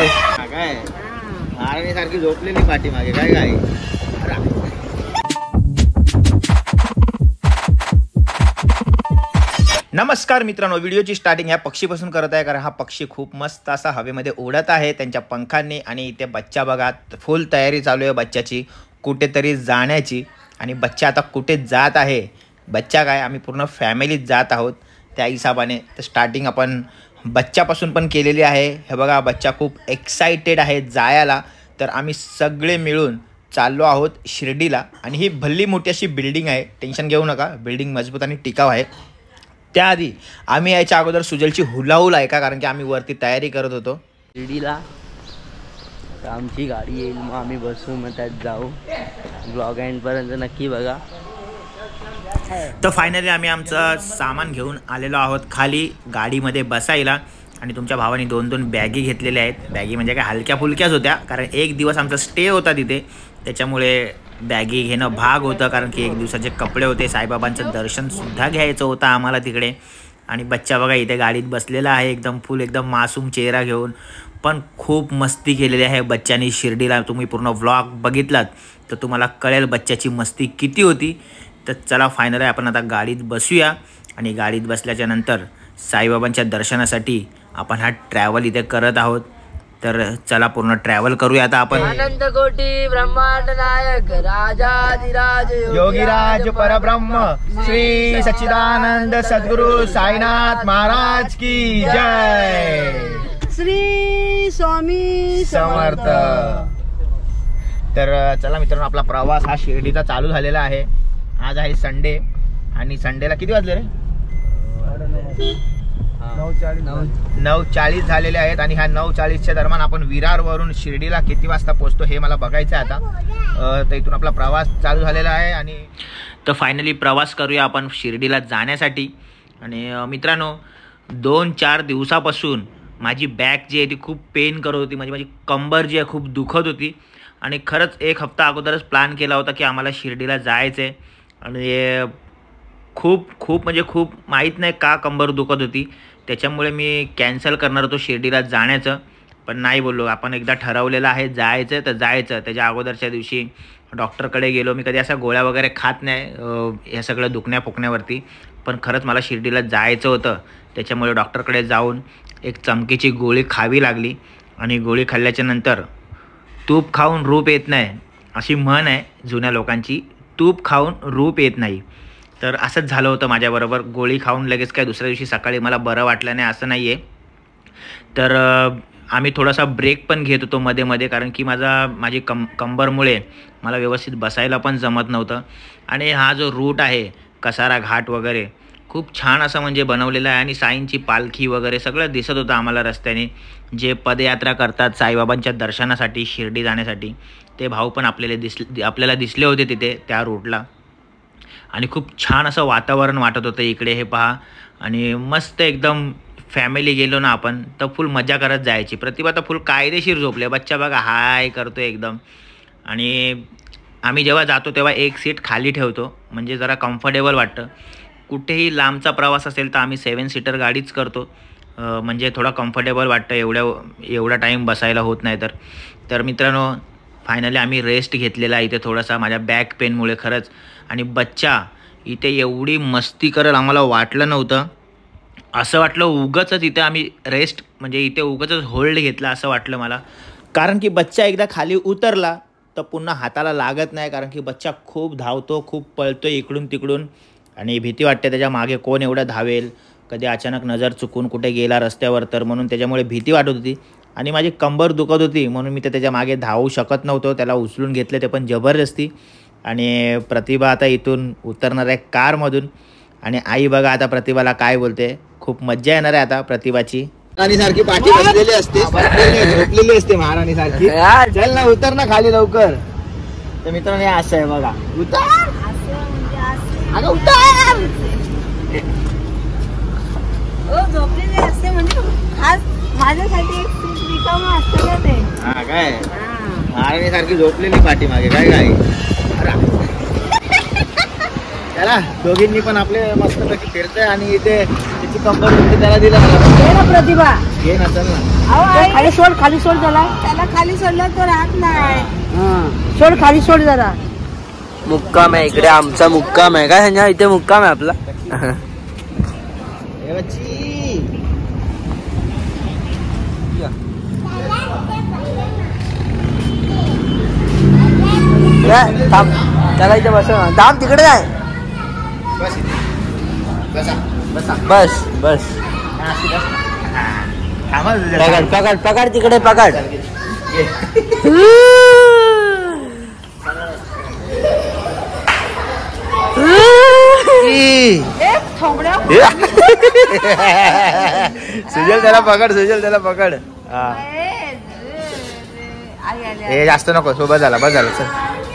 काय महाराणी सारखी झोपलेली पाठीमागे काय काय. नमस्कार मित्रांनो, व्हिडिओची स्टार्टिंग ह्या पक्षीपासून करत आहे, कारण हा पक्षी खूप मस्त असा हवेमध्ये उडत आहे त्यांच्या पंखांनी. आणि इथे बच्चा बघा, फुल तयारी चालू आहे बच्चाची कुठेतरी जाण्याची. आणि बच्चा आता कुठे जात आहे, बच्चा काय आम्ही पूर्ण फॅमिलीत जात आहोत त्या हिसाबाने. तर स्टार्टिंग आपण बच्चापासून पण केलेली आहे. हे बघा, बच्चा खूप एक्साइटेड आहे जायला. तर आम्ही सगळे मिळून चाललो आहोत शिर्डीला. आणि ही भल्ली मोठी अशी बिल्डिंग आहे, टेन्शन घेऊ नका, बिल्डिंग मजबूत आणि टिकाव आहे. त्याआधी आम्ही याच्या अगोदर सुजलची हुलाहुल आहे का, कारण की आम्ही वरती तयारी करत होतो शिर्डीला. तर आमची गाडी येईल, मग आम्ही बसू, मग त्यात जाऊ. ब्लॉग एंडपर्यंत नक्की बघा. तर फायनली आम्ही आमचं सामान घेऊन आलेलो आहोत खाली गाडीमध्ये बसायला. आणि तुमच्या भावाने 2-2 बॅगी घेतलेल्या आहेत. बॅगी म्हणजे काय हलक्या फुलक्याच होत्या, कारण एक दिवस आमचा स्टे होता तिथे, त्याच्यामुळे बॅगी घेणं भाग होतं. कारण की एक दिवसाचे कपडे होते, साईबाबांचं दर्शनसुद्धा घ्यायचं होतं आम्हाला तिकडे. आणि बच्चा बघा इथे गाडीत बसलेला आहे, एकदम मासूम चेहरा घेऊन. पण खूप मस्ती केलेली आहे बच्चानी शिर्डीला. तुम्ही पूर्ण व्लॉग बघितलात तर तुम्हाला कळेल बच्चाची मस्ती किती होती. तर चला फायनली आपण आता गाडीत बसूया. आणि गाडीत बसल्याच्या नंतर साईबाबांच्या दर्शनासाठी आपण हा ट्रॅव्हल इथे करत आहोत. तर चला पूर्ण ट्रॅव्हल करूया आता आपण. अनंत कोटी ब्रह्मांड नायक राजाधिराज योगीराज परब्रह्म श्री सच्चिदानंद सद्गुरु साईनाथ महाराज की जय. श्री स्वामी समर्थ. तर चला मित्रांनो, आपला प्रवास हा शिर्डीचा चालू झालेला आहे. आज आहे संडे. आणि संडेला किती वाजले रे? 9:40 झालेले आहेत. आणि ह्या 9:40च्या दरम्यान आपण विरारवरून शिर्डीला किती वाजता पोहोचतो हे मला बघायचं आहे आता. तर इथून आपला प्रवास चालू झालेला आहे. आणि तर फायनली प्रवास करूया आपण शिर्डीला जाण्यासाठी. आणि मित्रांनो, 2-4 दिवसापासून माझी बॅक जी आहे ती खूप पेन करत होती, म्हणजे माझी कंबर जी आहे खूप दुखत होती. आणि खरंच 1 हफ्ता अगोदरच प्लॅन केला होता की आम्हाला शिर्डीला जायचं आहे. आणि खूप माहीत नाही का कंबर दुखत होती, त्याच्यामुळे मी कॅन्सल करणार होतो शिर्डीला जाण्याचं. पण नाही बोललो, आपण एकदा ठरवलेलं आहे जायचं तर जायचं. त्याच्या अगोदरच्या दिवशी डॉक्टरकडे गेलो. मी कधी अशा गोळ्या वगैरे खात नाही हे सगळं दुखण्याफुकण्यावरती, पण खरंच मला शिर्डीला जायचं होतं. त्याच्यामुळे डॉक्टरकडे जाऊन एक चमकीची गोळी खावी लागली. आणि गोळी खाल्ल्याच्या नंतर तूप खाऊन रूप येत नाही अशी म्हण आहे जुन्या लोकांची, तूप खाऊन रूप येत नाही. तर असंच झालं होतं माझ्याबरोबर. गोळी खाऊन लगेच काय दुसऱ्या दिवशी सकाळी मला बरं वाटलं नाही असं नाही आहे. तर आम्ही थोडासा ब्रेक पण घेत होतो मध्ये, कारण की माझी कंबरमुळे मला व्यवस्थित बसायला पण जमत नव्हतं. आणि हा जो रूट आहे कसारा घाट वगैरे खूप छान असं म्हणजे बनवलेलं आहे. आणि साईंची पालखी वगैरे सगळं दिसत होतं आम्हाला रस्त्याने. जे पदयात्रा करतात साईबाबांच्या दर्शनासाठी शिर्डी जाण्यासाठी, ते भाऊ पण आपल्याला दिसले होते तिथे त्या रूटला. आणि खूप छान असं वातावरण वाटत होतं इकडे. हे पहा, आणि मस्त एकदम फॅमिली गेलो ना आपण तर फुल मजा करत जायची. प्रतिभा तर फुल कायदेशीर झोपले. बच्चा बघा हाय करतो एकदम. आणि आम्ही जेव्हा जातो तेव्हा एक सीट खाली ठेवतो, म्हणजे जरा कम्फर्टेबल वाटतं. कुठेही लांबचा प्रवास असेल तर आम्ही 7 सीटर गाडीच करतो, म्हणजे थोडा कम्फर्टेबल वाटतं. एवढा टाईम बसायला होत नाही. तर मित्रांनो, फायनली आम्ही रेस्ट घेतलेला इथे थोडासा माझ्या बॅक पेनमुळे खरंच. आणि बच्चा इथे एवढी मस्ती करेल आम्हाला वाटलं नव्हतं. असं वाटलं उगाच इथे आम्ही रेस्ट, म्हणजे इथे उगाच होल्ड घेतला असं वाटलं मला. कारण की बच्चा एकदा खाली उतरला तर पुन्हा हाताला लागत नाही, कारण की बच्चा खूप धावतो, खूप पळतो इकडून तिकडून. आणि भीती वाटते त्याच्या मागे कोण एवढं धावेल, कधी अचानक नजर चुकून कुठे गेला रस्त्यावर तर, म्हणून त्याच्यामुळे भीती वाटत होती. आणि माझी कंबर दुखत होती म्हणून मी त्याच्या मागे धावू शकत नव्हतो. त्याला उचलून घेतले ते पण जबरदस्ती. आणि प्रतिभा आता इथून उतरणार आहे कारमधून. आणि आई बघा आता प्रतिभाला काय बोलते. खूप मज्जा येणार आहे आता प्रतिभाची. महाराणी सारखी पाठी बसलेली असते, झोपलेली असते महाराणी सारखी. चल ना, उतर ना खाली लवकर. तर मित्रांनो, हे असं आहे बघा, उतर अगं उतर. झोपलेले असते म्हणजे आज माझ्यासाठी एक सीट रिकामा असतं का ते. हा काय महाराणी सारखी झोपलेली पाठीमागे काय काय. चला, दोघींनी पण आपले मस्तपैकी फिरतंय. आणि इथे त्याची कंबर त्याला दिला मला. प्रतिभा घे ना, चल ना. खाली सोड त्याला खाली सोडलं तो राहत नाही. सोड खाली सोड जरा. मुक्काम आहे इकडे, आमचा मुक्काम आहे काय ह्यांच्या इथे मुक्काम आहे आपला. त्याला इथे बस थांब तिकडे आहे. बस बस पकड पकड तिकडे पकड. सुजल त्याला पकड, सुजल त्याला पकड. हे जास्त नको, सोबत झाला बस झालं. चल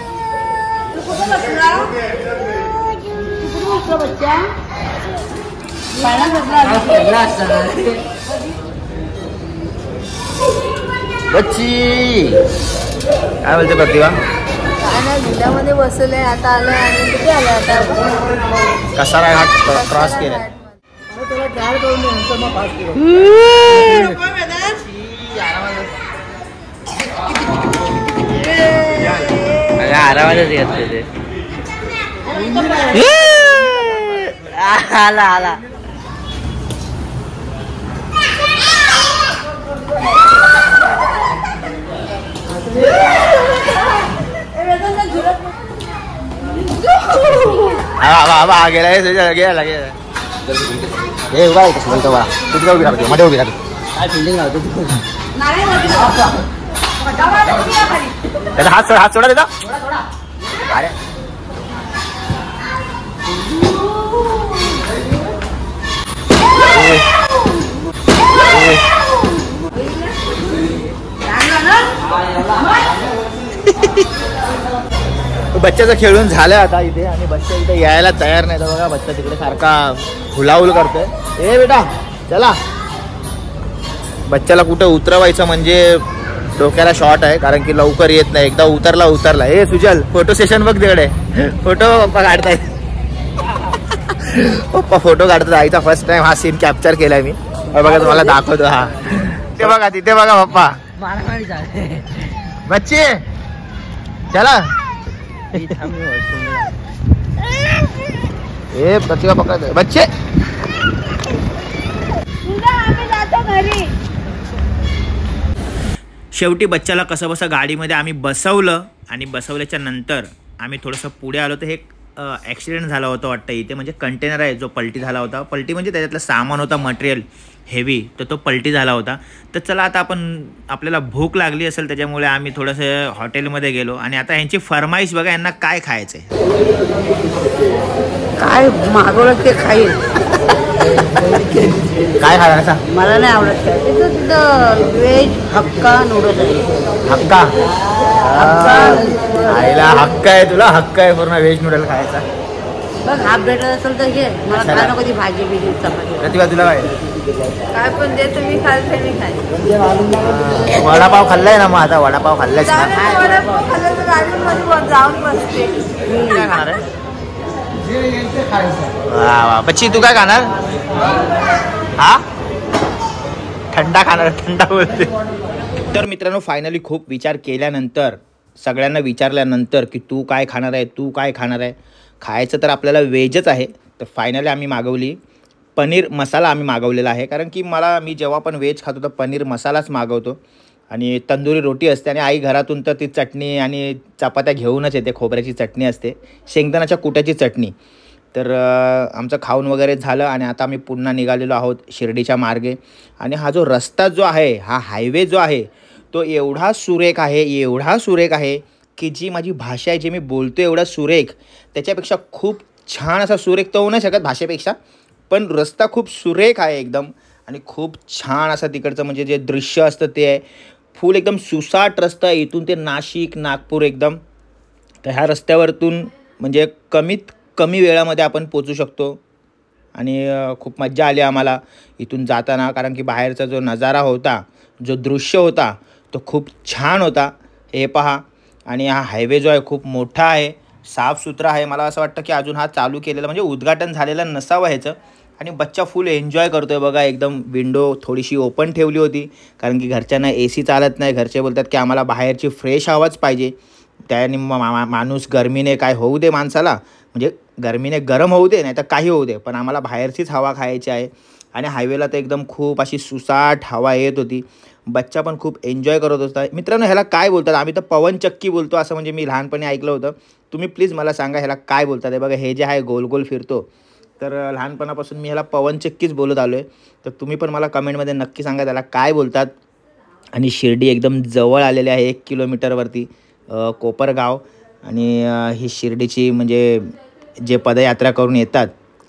बच्ची काय बोलते प्रतिभा? झुल्यामध्ये बसलंय आता. आलंय आणि किती आलंय आता. कसा राय हा क्रॉस केलाय. आरामातच घेतले ते. आला आला. गेला गेला गेला. हे उभा आहे कसं बोलतो बा. तिथे उभी राहते, मध्ये उभी राहते. काय फिल्डिंग लावतो त्याचा हात सोडा देता. अरे बच्चाचं खेळून झालं आता इथे, आणि बच्चा इथे यायला तयार नाही. तर बघा बच्चा तिकडे सारखा हुलाहुल करतोय. ए बेटा चला. बच्चाला कुठं उतरवायचं म्हणजे डोक्याला शॉर्ट आहे, कारण की लवकर येत नाही. एकदा उतरला. ए सुजल फोटो सेशन बघ तिकडे. फोटो पप्पा काढताय. पप्पा फोटो काढतात. आईचा फर्स्ट टाइम हा सीन कॅप्चर केलाय मी. बघा तुम्हाला दाखवतो. हा तिथे बघा, तिथे बघा पप्पा. बच्चे चला. ए प्रतिभा पकड बच्चे. शेवटी बच्चाला कसं बसं गाडीमध्ये आम्ही बसवलं, आणि बसवल्याच्या नंतर आम्ही थोडंसं पुढे आलो. तर हे ॲक्सिडेंट झाला होता वाटतं इथे. म्हणजे कंटेनर आहे जो पलटी झाला होता. पलटी म्हणजे त्याच्यातलं सामान होता मटेरियल हेवी, तर तो पलटी झाला होता. तर चला आता आपल्याला भूक लागली असेल, त्याच्यामुळे आम्ही थोडंसं हॉटेलमध्ये गेलो. आणि आता यांची फरमाईश बघा, यांना काय खायचं आहे. काय मागवलं ते खाईल. काय खायचं? मला नाही आवडत. तिथं व्हेज हक्का नूडल्स आहे. हक्का आईला हक्का आहे, तुला हक्का आहे पूर्ण व्हेज नूडल खायचा. बघ हाफ भेटत असेल तर घे. मला काय नको ती भाजी बिजी चपाती. प्रतिभा तुला काय पण दे तुम्ही खाल ते मी खाईल. वडापाव खाल्लाय ना मग आता. वडापाव खाल्लायच ना. खाल्लं तर गाडीमध्ये जाऊन बसते. काय खाणार आहे? वा वा. बच्ची तू काय खाणार? हा थंडा खाणार. थंडा बोलते. तर मित्रांनो फायनली खूप विचार केल्यानंतर, सगळ्यांना विचारल्यानंतर की तू काय खाणार आहे, तू काय खाणार आहे. खायचं तर आपल्याला व्हेजच आहे. तर फायनली आम्ही मागवली पनीर मसाला. आम्ही मागवलेला आहे, कारण की मी जेव्हा पण व्हेज खातो तर पनीर मसालाच मागवतो. आणि तंदुरी रोटी असते, आणि आई घरातून तर ती चटणी आणि चपात्या घेऊनच येते. खोबऱ्याची चटणी असते, शेंगदाण्याच्या कुट्याची चटणी. तर आमचं खाऊन वगैरे झालं, आणि आता आम्ही पुन्हा निघालेलो आहोत शिर्डीच्या मार्गे. आणि हा जो रस्ता जो आहे, हा हायवे जो आहे, तो एवढा सुरेख आहे की जी माझी भाषा आहे, जे मी बोलतो एवढा सुरेख, त्याच्यापेक्षा खूप छान असा सुरेख तर होऊ नाही शकत भाषेपेक्षा, पण रस्ता खूप सुरेख आहे एकदम. आणि खूप छान असं तिकडचं म्हणजे जे दृश्य असतं ते आहे. फुल एकदम सुसाट रस्ता आहे, इथून ते नाशिक नागपूर एकदम. तर ह्या रस्त्यावरतून म्हणजे कमीत कमी वेळामध्ये आपण पोचू शकतो. आणि खूप मज्जा आली आम्हाला इथून जाताना, कारण की बाहेरचा जो नजारा होता, जो दृश्य होता, तो खूप छान होता. हे पहा. आणि हा हायवे जो आहे खूप मोठा आहे, साफसुथरा आहे. मला असं वाटतं की अजून हा चालू केलेला म्हणजे उद्घाटन झालेलं नसावं ह्याचं. आणि बच्चा फुल एन्जॉय करतोय बघा. एकदम विंडो थोडीशी ओपन ठेवली होती कारण की घरच्यांना AC चालत नाही. घरचे बोलतात की आम्हाला बाहेरची फ्रेश हवाच पाहिजे. त्याने माणूस गरमीने काय होऊ दे माणसाला, म्हणजे गरमीने गरम होऊ दे नाही तर काही होऊ दे, पण आम्हाला बाहेरचीच हवा खायची आहे. आणि हायवेला तर एकदम खूप अशी सुसाट हवा येत होती. बच्चा पण खूप एन्जॉय करत होता. मित्रांनो ह्याला काय बोलतात? आम्ही तर पवनचक्की बोलतो असं म्हणजे मी लहानपणी ऐकलं होतं. तुम्ही प्लीज मला सांगा ह्याला काय बोलतात. हे बघा हे जे आहे गोल गोल फिरतो, तर लहानपणापासून मी ह्याला पवनचक्कीच बोलत आलो आहे. तर तुम्ही पण मला कमेंटमध्ये नक्की सांगा त्याला काय बोलतात. आणि शिर्डी एकदम जवळ आलेली आहे 1 किलोमीटरवरती कोपरगाव. आणि ही शिर्डीची म्हणजे जे पदयात्रा करून येतात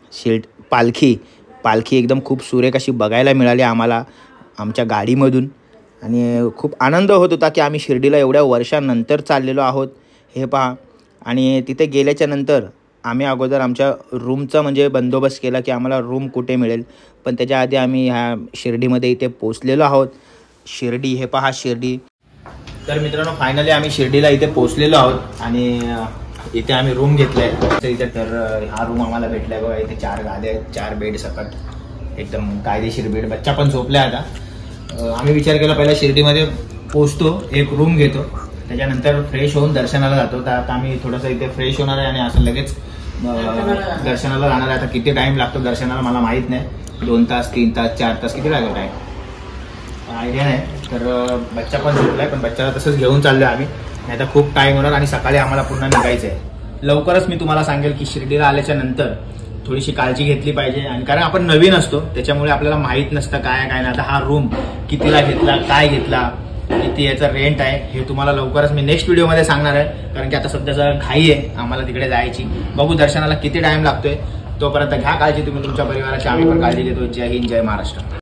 पालखी एकदम खूप सुरेख अशी बघायला मिळाली आम्हाला आमच्या गाडीमधून. आणि खूप आनंद होत होता की आम्ही शिर्डीला एवढ्या वर्षांनंतर चाललेलो आहोत हे पहा. आणि तिथे गेल्याच्या नंतर आम्ही अगोदर आमच्या रूमचा म्हणजे बंदोबस्त केला की आम्हाला रूम कुठे मिळेल. पण त्याच्या आधी आम्ही ह्या शिर्डीमध्ये इथे पोचलेलो आहोत. शिर्डी हे पहा शिर्डी. तर मित्रांनो फायनली आम्ही शिर्डीला इथे पोचलेलो आहोत आणि इथे आम्ही रूम घेतलाय इथे. तर हा रूम आम्हाला भेटलाय बघा. इथे 4 गाद्या आहेत, 4 बेड सकट एकदम कायदेशीर बेड. बच्चा पण झोपलाय आता. आम्ही विचार केला पहिला शिर्डीमध्ये पोचतो, एक रूम घेतो, त्याच्यानंतर फ्रेश होऊन दर्शनाला जातो. तर आता आम्ही थोडंसं इथे फ्रेश होणार आहे आणि असं लगेच दर्शनाला जाणार आहे. आता किती टाईम लागतो दर्शनाला मला माहीत नाही. 2 तास 3 तास 4 तास किती लागेल टाईम आयडिया नाही. तर बच्चा पण झोपलाय, पण बच्चाला तसंच घेऊन चाललो आम्ही, नाही तर खूप टाईम होणार आणि सकाळी आम्हाला पुन्हा निघायचं आहे. लवकरच मी तुम्हाला सांगेल की शिर्डीला आल्याच्या नंतर थोडीशी काळजी घेतली पाहिजे. आणि कारण आपण नवीन असतो त्याच्यामुळे आपल्याला माहीत नसतं काय नाही. आता हा रूम कितीला घेतला, काय घेतला, किती याचा रेंट आहे हे तुम्हाला लवकरच मी नेक्स्ट व्हिडिओमध्ये सांगणार आहे. कारण की आता सध्याचा घाई आहे आम्हाला तिकडे जायची. बघू दर्शनाला किती टाईम लागतोय. तोपर्यंत घ्या काळजी तुम्ही तुमच्या परिवाराची, आम्ही पण काळजी घेतो. जय हिंद, जय महाराष्ट्र.